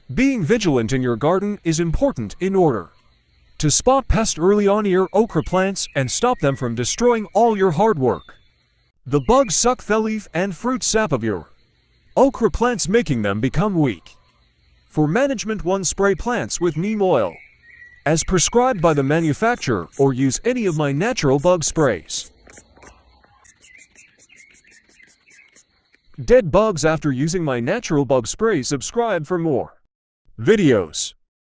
Being vigilant in your garden is important in order to spot pests early on your okra plants and stop them from destroying all your hard work. The bugs suck the leaf and fruit sap of your okra plants, making them become weak. For management, 1. Spray plants with neem oil as prescribed by the manufacturer, or use any of my natural bug sprays. Dead bugs after using my natural bug spray. Subscribe for more videos.